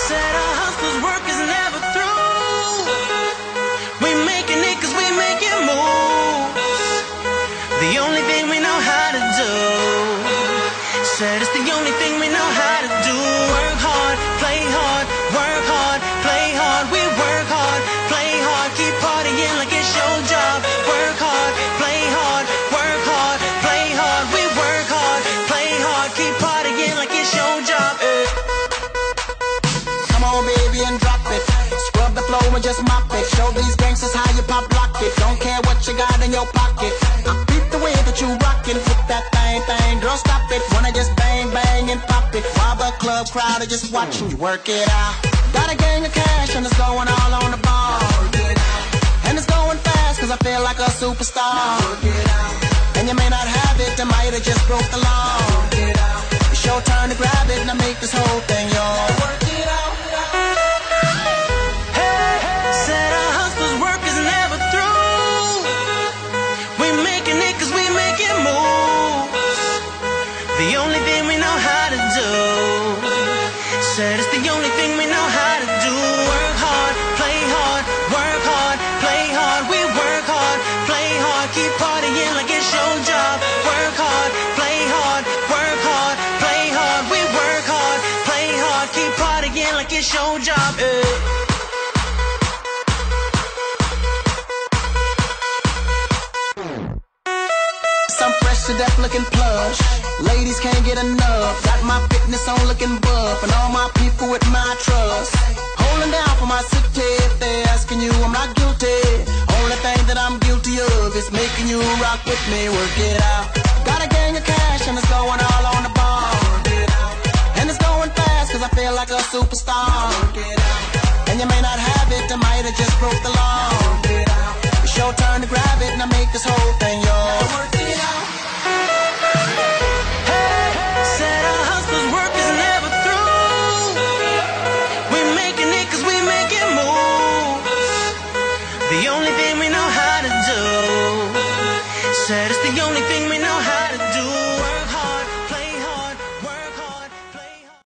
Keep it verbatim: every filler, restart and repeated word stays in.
Said our hustle's work is never through. We making it cause we making moves. The only thing we know how to do. Said it's the only thing we know how to do. Work hard, play hard, work hard, play hard. We work hard, play hard, keep partying like it's your job. Work hard, play hard, work hard, play hard. We work hard, play hard, keep partying like it's your job. eh. Come on, baby, and drop it. Scrub the floor and just mop it. Show these gangsters how you pop lock it. Don't care what you got in your pocket. I beat the way that you rockin'. Flip that thing, thing, girl, stop it. Wanna just bang, bang, and pop it. While the club crowd are just watching you work it out. Got a gang of cash and it's going all on the ball. And it's going fast cause I feel like a superstar. And you may not have it, I might have just broke the law. It's your turn to grab it and I make this whole thing yours. Work it out. Hey, said our hustle's work is never through. We making it cause we making moves. The only thing we know how to do. Said it's the only thing we know how to do. Work hard, play hard, work hard, play hard. We work hard, play hard, keep partying like it's your job. Work hard, play hard, work hard, play hard. We work hard, play hard, keep partying like it's your job. eh. Some fresh to death looking plush. Ladies can't get enough. Got my fitness on looking buff. And all my people with my trust. Holding down for my city. If they're asking you, I'm not guilty. Only thing that I'm guilty of is making you rock with me. Work it out. Got a gang of cash and it's going all on the ball. And it's going fast cause I feel like a superstar. And you may not have it, I might have just broke the law. It's your turn to grab it and I make this whole thing